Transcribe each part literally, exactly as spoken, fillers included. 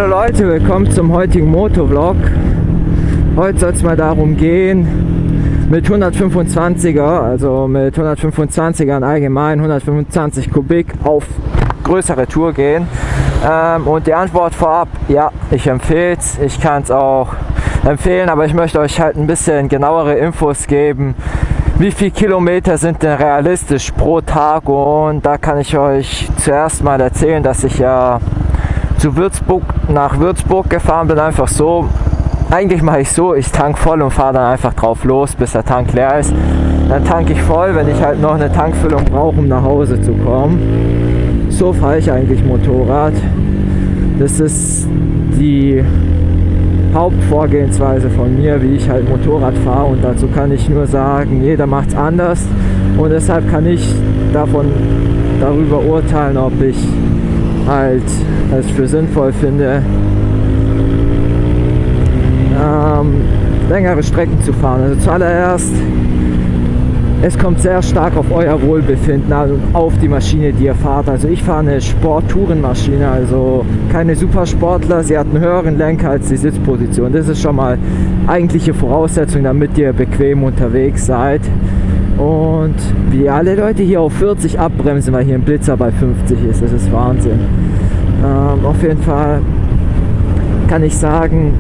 Hallo Leute, willkommen zum heutigen Motovlog. Heute soll es mal darum gehen, mit hundertfünfundzwanziger, also mit hundertfünfundzwanzigern allgemein, hundertfünfundzwanzig Kubik auf größere Tour gehen. Ähm, und die Antwort vorab, ja, ich empfehle es, ich kann es auch empfehlen, aber ich möchte euch halt ein bisschen genauere Infos geben. Wie viele Kilometer sind denn realistisch pro Tag? Und da kann ich euch zuerst mal erzählen, dass ich ja zu Würzburg, nach Würzburg gefahren bin, einfach so. Eigentlich mache ich so, ich tank voll und fahre dann einfach drauf los, bis der Tank leer ist. Dann tanke ich voll, wenn ich halt noch eine Tankfüllung brauche, um nach Hause zu kommen. So fahre ich eigentlich Motorrad. Das ist die Hauptvorgehensweise von mir, wie ich halt Motorrad fahre, und dazu kann ich nur sagen, jeder macht es anders und deshalb kann ich davon darüber urteilen, ob ich halt es für sinnvoll finde, ähm, längere Strecken zu fahren. Also zuallererst, es kommt sehr stark auf euer Wohlbefinden an und auf die Maschine, die ihr fahrt. Also ich fahre eine Sport-Tourenmaschine, also keine Supersportler. Sie hat einen höheren Lenker als die Sitzposition. Das ist schon mal eigentliche Voraussetzung, damit ihr bequem unterwegs seid. Und wie alle Leute hier auf vierzig abbremsen, weil hier ein Blitzer bei fünfzig ist. Das ist Wahnsinn. Ähm, auf jeden Fall kann ich sagen,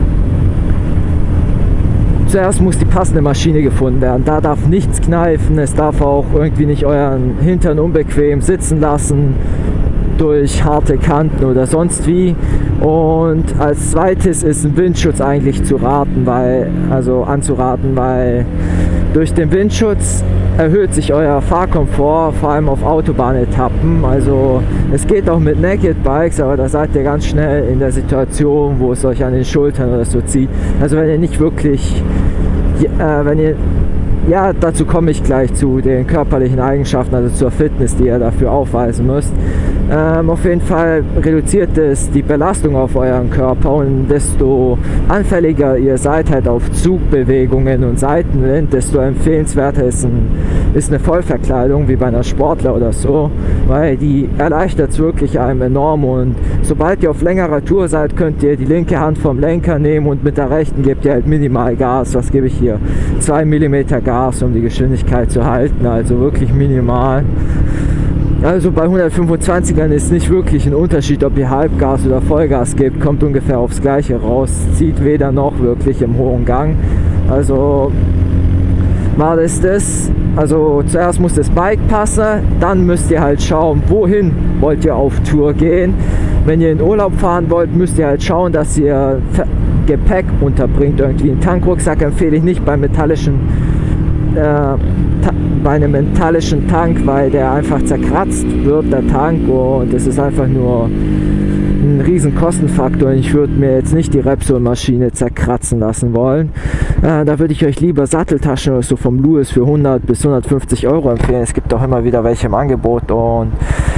zuerst muss die passende Maschine gefunden werden. Da darf nichts kneifen, es darf auch irgendwie nicht euren Hintern unbequem sitzen lassen durch harte Kanten oder sonst wie. Und als zweites ist ein Windschutz eigentlich zu raten, weil, also anzuraten, weil durch den Windschutz erhöht sich euer Fahrkomfort, vor allem auf Autobahnetappen. Also es geht auch mit Naked Bikes, aber da seid ihr ganz schnell in der Situation, wo es euch an den Schultern oder so zieht. Also wenn ihr nicht wirklich, äh, wenn ihr, ja, dazu komme ich gleich zu den körperlichen Eigenschaften, also zur Fitness, die ihr dafür aufweisen müsst. Ähm, auf jeden Fall reduziert es die Belastung auf euren Körper, und desto anfälliger ihr seid halt auf Zugbewegungen und Seitenwind, desto empfehlenswerter ist, ein, ist eine Vollverkleidung wie bei einer Sportler oder so, weil die erleichtert es wirklich einem enorm. Und sobald ihr auf längerer Tour seid, könnt ihr die linke Hand vom Lenker nehmen und mit der rechten gebt ihr halt minimal Gas. Was gebe ich hier? zwei Millimeter Gas, um die Geschwindigkeit zu halten, also wirklich minimal. Also bei hundertfünfundzwanzigern ist nicht wirklich ein Unterschied, ob ihr Halbgas oder Vollgas gebt, kommt ungefähr aufs Gleiche raus, zieht weder noch wirklich im hohen Gang. Also mal ist das, also zuerst muss das Bike passen, dann müsst ihr halt schauen, wohin wollt ihr auf Tour gehen. Wenn ihr in Urlaub fahren wollt, müsst ihr halt schauen, dass ihr Gepäck unterbringt, irgendwie einen Tankrucksack empfehle ich nicht beim metallischen äh, bei einem metallischen Tank, weil der einfach zerkratzt wird, der Tank, und das ist einfach nur ein riesen Kostenfaktor. Ich würde mir jetzt nicht die Repsol-Maschine zerkratzen lassen wollen. Äh, da würde ich euch lieber Satteltaschen oder so vom Lewis für hundert bis hundertfünfzig Euro empfehlen. Es gibt auch immer wieder welche im Angebot, und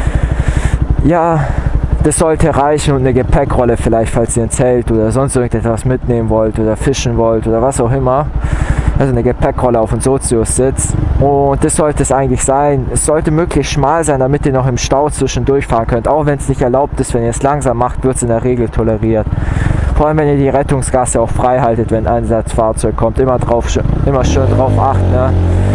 ja, das sollte reichen, und eine Gepäckrolle vielleicht, falls ihr ein Zelt oder sonst irgendetwas mitnehmen wollt oder fischen wollt oder was auch immer. Also eine Gepäckrolle auf dem Sozius-Sitz, und das sollte es eigentlich sein. Es sollte möglichst schmal sein, damit ihr noch im Stau zwischendurch fahren könnt. Auch wenn es nicht erlaubt ist, wenn ihr es langsam macht, wird es in der Regel toleriert. Vor allem wenn ihr die Rettungsgasse auch frei haltet, wenn ein Einsatzfahrzeug kommt. Immer, drauf, immer schön drauf achten. Ne?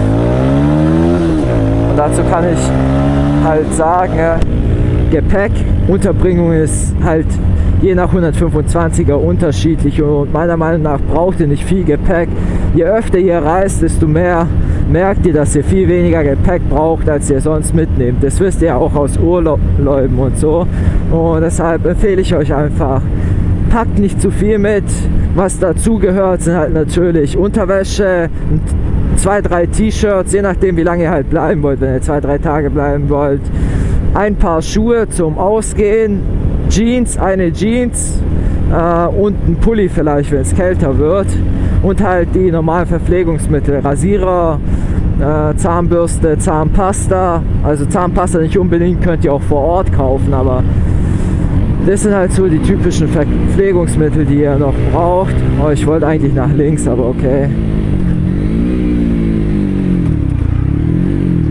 Und dazu kann ich halt sagen, Gepäck, Unterbringung ist halt je nach hundertfünfundzwanziger unterschiedlich, und meiner Meinung nach braucht ihr nicht viel Gepäck. Je öfter ihr reist, desto mehr merkt ihr, dass ihr viel weniger Gepäck braucht, als ihr sonst mitnehmt. Das wisst ihr auch aus Urlauben und so, und deshalb empfehle ich euch einfach, packt nicht zu viel mit. Was dazu gehört, sind halt natürlich Unterwäsche, zwei, drei T-Shirts, je nachdem wie lange ihr halt bleiben wollt. Wenn ihr zwei, drei Tage bleiben wollt, ein paar Schuhe zum Ausgehen, Jeans, eine Jeans äh, und ein Pulli vielleicht, wenn es kälter wird, und halt die normalen Verpflegungsmittel, Rasierer, äh, Zahnbürste, Zahnpasta. Also Zahnpasta nicht unbedingt, könnt ihr auch vor Ort kaufen, aber das sind halt so die typischen Verpflegungsmittel, die ihr noch braucht. Oh, ich wollte eigentlich nach links, aber okay.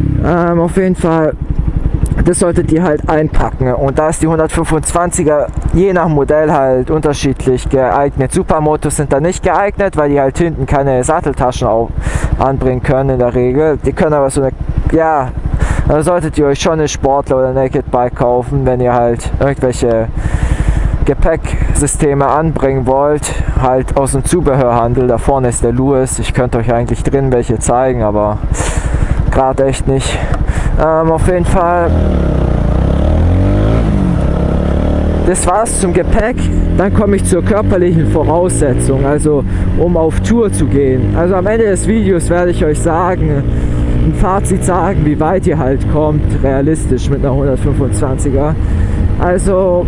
auf jeden Fall, das solltet ihr halt einpacken. Und da ist die hundertfünfundzwanziger je nach Modell halt unterschiedlich geeignet. Supermotos sind da nicht geeignet, weil die halt hinten keine Satteltaschen auf, anbringen können in der Regel. Die können aber so eine, ja, da solltet ihr euch schon eine Sportler oder Naked Bike kaufen, wenn ihr halt irgendwelche Gepäcksysteme anbringen wollt, halt aus dem Zubehörhandel. Da vorne ist der Louis, ich könnte euch eigentlich drin welche zeigen, aber gerade echt nicht. Ähm, auf jeden Fall, das war's zum Gepäck. Dann komme ich zur körperlichen Voraussetzung, also um auf Tour zu gehen. Also am Ende des Videos werde ich euch sagen, ein Fazit sagen, wie weit ihr halt kommt, realistisch mit einer hundertfünfundzwanziger. Also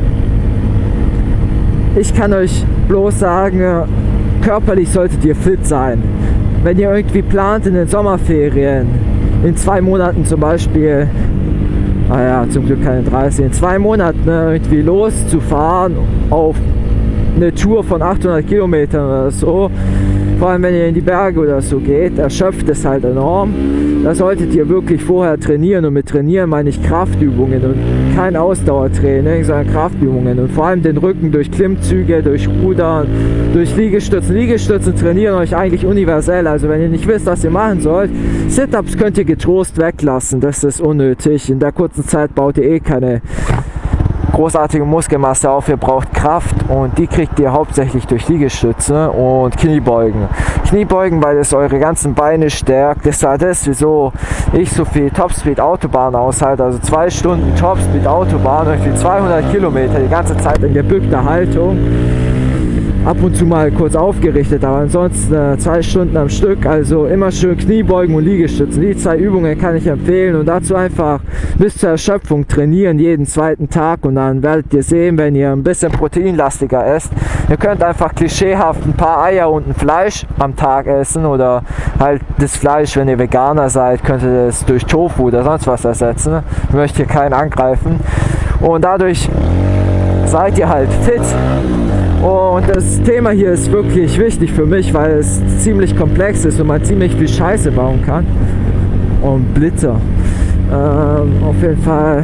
ich kann euch bloß sagen, körperlich solltet ihr fit sein. Wenn ihr irgendwie plant in den Sommerferien, in zwei Monaten zum Beispiel, naja, zum Glück keine dreißig, in zwei Monaten ne, irgendwie loszufahren auf eine Tour von achthundert Kilometern oder so, vor allem wenn ihr in die Berge oder so geht, erschöpft es halt enorm. Da solltet ihr wirklich vorher trainieren, und mit trainieren meine ich Kraftübungen und kein Ausdauertraining, sondern Kraftübungen, und vor allem den Rücken durch Klimmzüge, durch Rudern, durch Liegestützen. Liegestützen trainieren euch eigentlich universell, also wenn ihr nicht wisst, was ihr machen sollt, Sit-Ups könnt ihr getrost weglassen, das ist unnötig. In der kurzen Zeit baut ihr eh keine großartige Muskelmasse auf, ihr braucht Kraft, und die kriegt ihr hauptsächlich durch Liegestütze und Kniebeugen. Kniebeugen, weil es eure ganzen Beine stärkt. Das ist halt das, wieso ich so viel Topspeed Autobahn aushalte, also zwei Stunden Topspeed Autobahn, irgendwie zweihundert Kilometer, die ganze Zeit in gebückter Haltung. Ab und zu mal kurz aufgerichtet, aber ansonsten äh, zwei Stunden am Stück, also immer schön Kniebeugen und Liegestützen. Die zwei Übungen kann ich empfehlen, und dazu einfach bis zur Erschöpfung trainieren, jeden zweiten Tag, und dann werdet ihr sehen, wenn ihr ein bisschen proteinlastiger esst, ihr könnt einfach klischeehaft ein paar Eier und ein Fleisch am Tag essen, oder halt das Fleisch, wenn ihr Veganer seid, könnt ihr das durch Tofu oder sonst was ersetzen. Ich möchte hier keinen angreifen, und dadurch seid ihr halt fit. Und das Thema hier ist wirklich wichtig für mich, weil es ziemlich komplex ist und man ziemlich viel Scheiße bauen kann. Und Blitzer. Ähm, auf jeden Fall.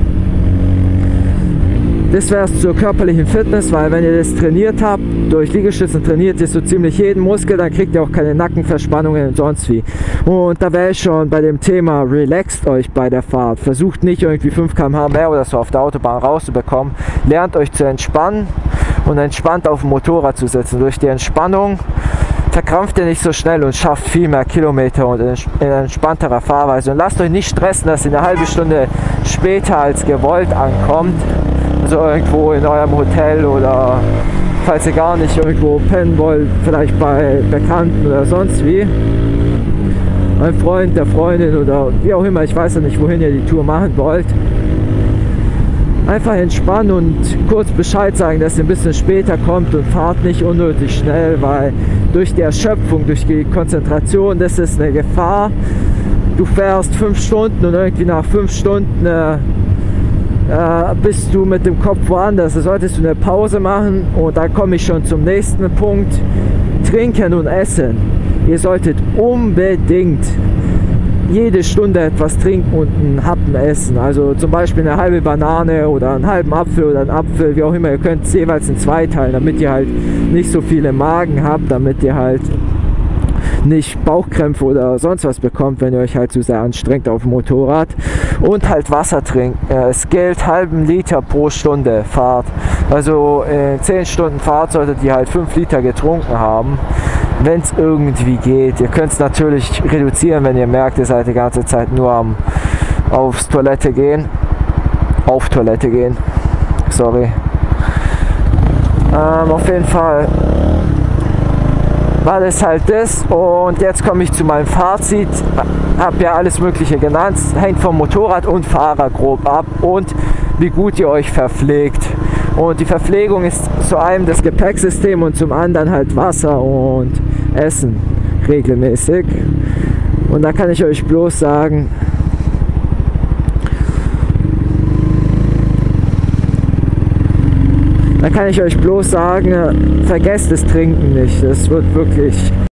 Das wäre es zur körperlichen Fitness, weil wenn ihr das trainiert habt, durch Liegestützen trainiert ihr so ziemlich jeden Muskel, dann kriegt ihr auch keine Nackenverspannungen und sonst wie. Und da wäre ich schon bei dem Thema, relaxt euch bei der Fahrt. Versucht nicht irgendwie fünf Kilometer pro Stunde mehr oder so auf der Autobahn rauszubekommen. Lernt euch zu entspannen und entspannt auf dem Motorrad zu sitzen. Durch die Entspannung verkrampft ihr nicht so schnell und schafft viel mehr Kilometer und in entspannterer Fahrweise. Und lasst euch nicht stressen, dass ihr eine halbe Stunde später als gewollt ankommt. Also irgendwo in eurem Hotel, oder falls ihr gar nicht irgendwo pennen wollt, vielleicht bei Bekannten oder sonst wie. Ein Freund, der Freundin oder wie auch immer, ich weiß ja nicht, wohin ihr die Tour machen wollt. Einfach entspannen und kurz Bescheid sagen, dass ihr ein bisschen später kommt, und fahrt nicht unnötig schnell, weil durch die Erschöpfung, durch die Konzentration, das ist eine Gefahr. Du fährst fünf Stunden und irgendwie nach fünf Stunden äh, äh, bist du mit dem Kopf woanders. Da solltest du eine Pause machen, und dann komme ich schon zum nächsten Punkt. Trinken und Essen. Ihr solltet unbedingt jede Stunde etwas trinken und einen Happen essen. Also zum Beispiel eine halbe Banane oder einen halben Apfel oder einen Apfel, wie auch immer. Ihr könnt es jeweils in zwei teilen, damit ihr halt nicht so viele Magen habt, damit ihr halt nicht Bauchkrämpfe oder sonst was bekommt, wenn ihr euch halt zu sehr anstrengt auf dem Motorrad. Und halt Wasser trinken. Es gilt halben Liter pro Stunde Fahrt. Also in zehn Stunden Fahrt solltet ihr halt fünf Liter getrunken haben, wenn es irgendwie geht. Ihr könnt es natürlich reduzieren, wenn ihr merkt, ihr seid die ganze Zeit nur am aufs Toilette gehen. Auf Toilette gehen. Sorry. Ähm, auf jeden Fall war das halt das, und jetzt komme ich zu meinem Fazit. Habe ja alles Mögliche genannt, hängt vom Motorrad und Fahrer grob ab und wie gut ihr euch verpflegt. Und die Verpflegung ist zu einem das Gepäcksystem und zum anderen halt Wasser und Essen regelmäßig. Und da kann ich euch bloß sagen, Da kann ich euch bloß sagen, vergesst das Trinken nicht. Das wird wirklich